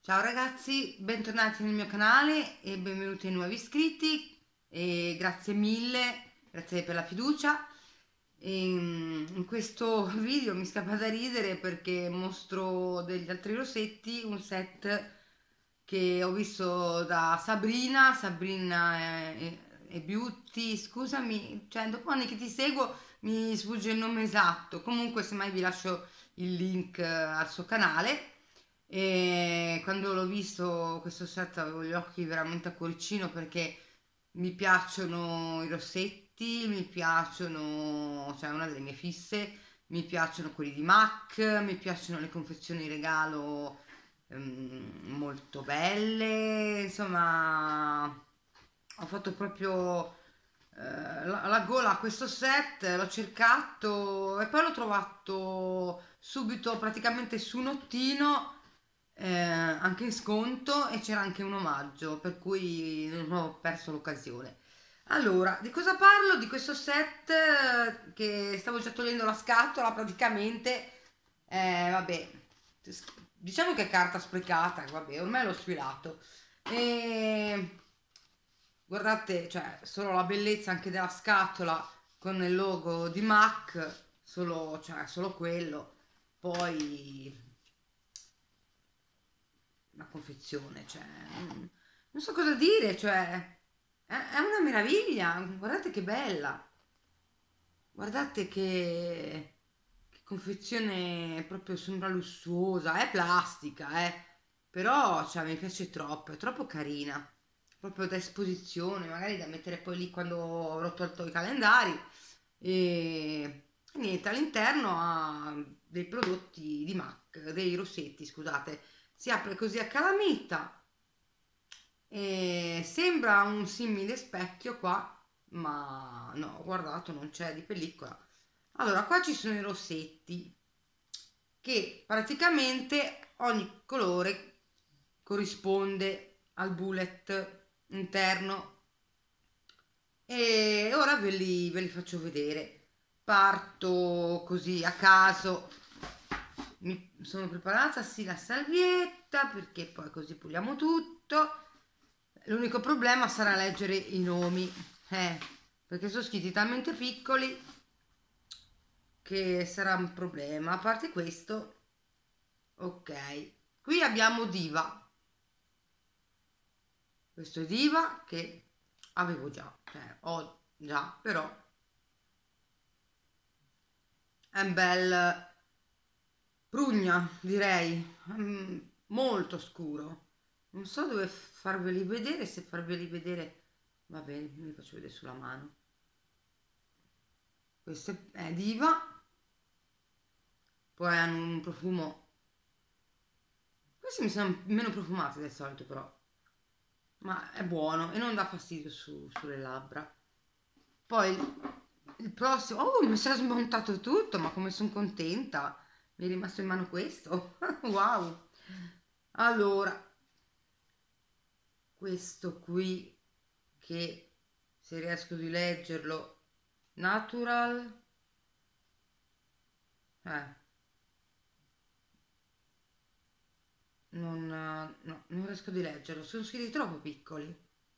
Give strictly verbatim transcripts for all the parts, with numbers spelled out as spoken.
Ciao ragazzi, bentornati nel mio canale e benvenuti ai nuovi iscritti e grazie mille, grazie per la fiducia. E, mm, in questo video mi scappa da ridere perché mostro degli altri rossetti, un set che ho visto da Sabrina, Sabrina e, e Beauty, scusami, cioè dopo anni che ti seguo mi sfugge il nome esatto, comunque semmai vi lascio il link eh, al suo canale. E quando l'ho visto questo set avevo gli occhi veramente a cuoricino perché mi piacciono i rossetti, mi piacciono, cioè è una delle mie fisse, mi piacciono quelli di MAC, mi piacciono le confezioni regalo ehm, molto belle, insomma ho fatto proprio eh, la, la gola a questo set, l'ho cercato e poi l'ho trovato subito praticamente su Nottino, eh, anche in sconto, e c'era anche un omaggio, per cui non ho perso l'occasione. Allora, di cosa parlo? Di questo set eh, che stavo già togliendo la scatola praticamente. Eh, vabbè, diciamo che è carta sprecata, vabbè, ormai l'ho sfilato. E guardate, cioè, solo la bellezza anche della scatola con il logo di MAC, solo, cioè, solo quello. Poi la confezione, cioè, non, non so cosa dire, cioè, è, è una meraviglia, guardate che bella, guardate che, che confezione proprio sembra lussuosa, è plastica, eh, però, cioè, mi piace troppo, è troppo carina, proprio da esposizione, magari da mettere poi lì quando avrò tolto i calendari, e niente, all'interno ha dei prodotti di MAC, dei rossetti, scusate, si apre così a calamita e sembra un simile specchio qua, ma no, ho guardato, non c'è di pellicola. Allora, qua ci sono i rossetti che praticamente ogni colore corrisponde al bullet interno e ora ve li, ve li faccio vedere. Parto così a caso, mi sono preparata sì la salvietta perché poi così puliamo tutto. L'unico problema sarà leggere i nomi, eh, perché sono scritti talmente piccoli che sarà un problema. A parte questo, ok, qui abbiamo Diva. Questo è Diva che avevo già, cioè ho già, però è un bel prugna, direi, mm, molto scuro. Non so dove farveli vedere, se farveli vedere, va bene, me li faccio vedere sulla mano. Questo è Diva, poi hanno un profumo, questi mi sembrano meno profumati del solito però, ma è buono e non dà fastidio su- sulle labbra. Poi il prossimo, oh, mi si è smontato tutto, ma come sono contenta, mi è rimasto in mano questo, wow. Allora, questo qui che se riesco di leggerlo, natural, eh, non, no, non riesco di leggerlo, sono scritti troppo piccoli.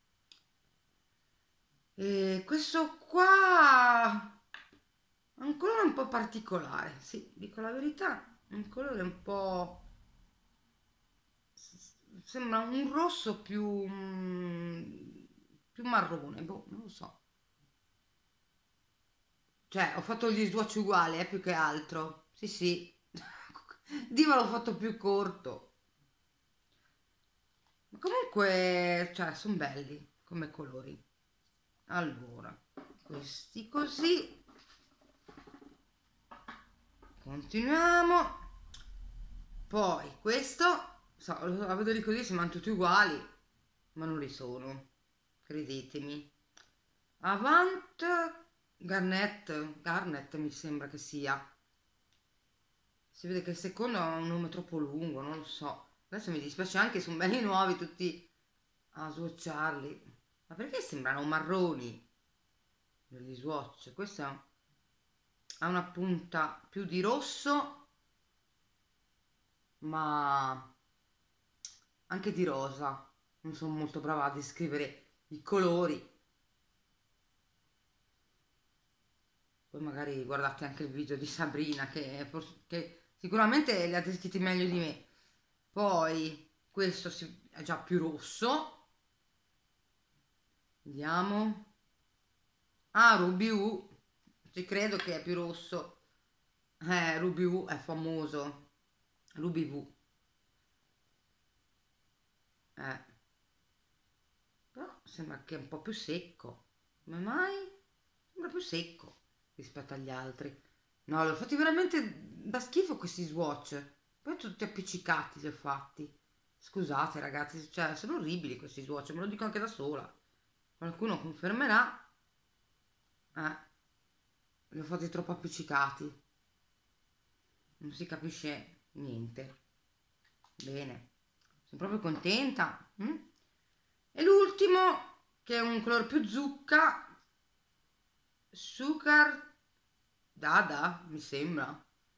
E questo qua ha un colore un po' particolare, sì, dico la verità, un colore un po', sembra un rosso più, mm, più marrone, boh, non lo so. Cioè, ho fatto gli swatch uguali, eh, più che altro. Sì, sì. Diva l'ho fatto più corto. Ma comunque, cioè, sono belli come colori. Allora, questi così. Continuiamo. Poi questo, so, a vedere così sembrano tutti uguali, ma non li sono, credetemi. Avant Garnet, Garnet mi sembra che sia. Si vede che il secondo ha un nome troppo lungo, non lo so. Adesso mi dispiace anche, sono belli nuovi tutti a swatcharli. Ma perché sembrano marroni gli swatch? Questo ha una punta più di rosso, ma anche di rosa. Non sono molto brava a descrivere i colori. Poi magari guardate anche il video di Sabrina che, forse, che sicuramente li ha descritti meglio di me. Poi questo si, è già più rosso. Vediamo. Ah, Ruby U. Ci credo che è più rosso. Eh, Ruby U è famoso. Ruby V. Eh. Però sembra che è un po' più secco. Come mai? Sembra più secco rispetto agli altri. No, li ho fatti veramente da schifo questi swatch. Poi tutti appiccicati li ho fatti. Scusate ragazzi, cioè sono orribili questi swatch, me lo dico anche da sola. Qualcuno confermerà. Eh, li ho fatti troppo appiccicati. Non si capisce niente. Bene, sono proprio contenta. Mm? E l'ultimo, che è un colore più zucca, Sugar Dada, mi sembra.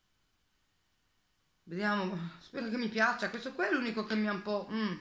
Vediamo, spero che mi piaccia. Questo qua è l'unico che mi ha un po'... Mm,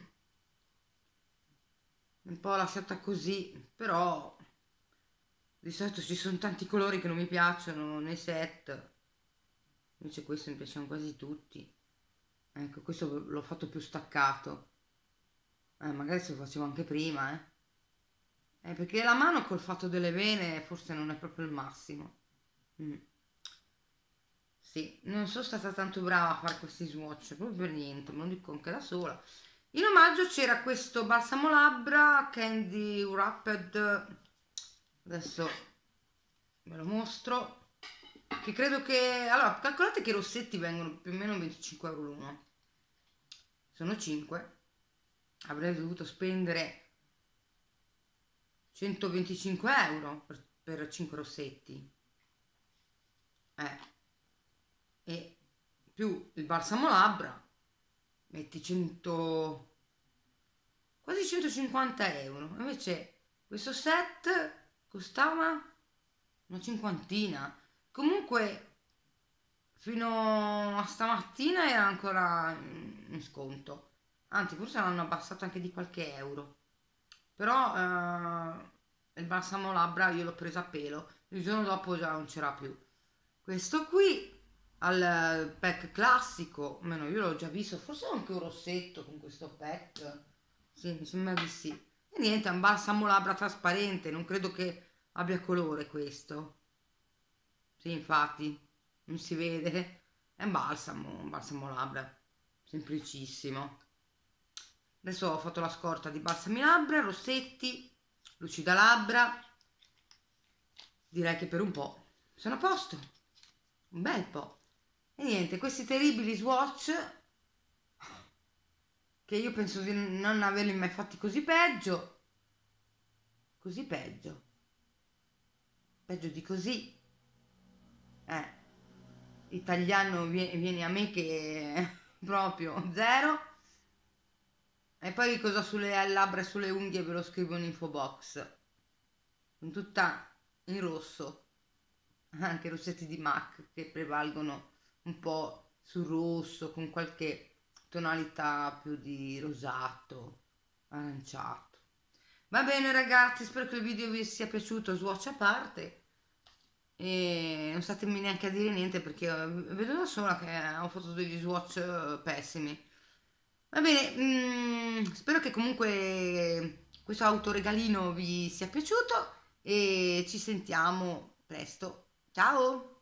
un po' lasciata così, però di solito ci sono tanti colori che non mi piacciono nei set. Invece questo mi piacciono quasi tutti. Ecco, questo l'ho fatto più staccato. Eh, magari se lo facevo anche prima, eh. Eh, perché la mano col fatto delle vene forse non è proprio il massimo. Mm. Sì, non sono stata tanto brava a fare questi swatch, proprio per niente, me lo dico anche da sola. In omaggio c'era questo balsamo labbra Candy Wrapped, adesso ve lo mostro, che credo che... Allora, calcolate che i rossetti vengono più o meno venticinque euro l'uno. Sono cinque. Avrei dovuto spendere centoventicinque euro per, per cinque rossetti. Eh. E più il balsamo labbra metti cento, quasi centocinquanta euro. Invece questo set costava una cinquantina. Comunque fino a stamattina era ancora in sconto, anzi forse l'hanno abbassato anche di qualche euro. Però eh, il balsamo labbra io l'ho preso a pelo, il giorno dopo già non c'era più. Questo qui al pack classico, almeno io l'ho già visto, forse anche un rossetto con questo pack, sì, mi sembra di sì. E niente, è un balsamo labbra trasparente, non credo che abbia colore questo. Sì, infatti, non si vede, è un balsamo, un balsamo labbra, semplicissimo. Adesso ho fatto la scorta di balsami labbra, rossetti, lucida labbra, direi che per un po' sono a posto, un bel po'. E niente, questi terribili swatch, che io penso di non averli mai fatti così peggio, così peggio, peggio di così, eh, italiano vieni a me che proprio zero. E poi cosa sulle labbra e sulle unghie ve lo scrivo in info box, con tutta in rosso, anche rossetti di MAC che prevalgono un po' sul rosso con qualche tonalità più di rosato, aranciato. Va bene ragazzi, spero che il video vi sia piaciuto, swatch a parte, e non statemi neanche a dire niente perché vedo da sola che ho fatto degli swatch pessimi. Va bene, mm, spero che comunque questo autoregalino vi sia piaciuto e ci sentiamo presto. Ciao!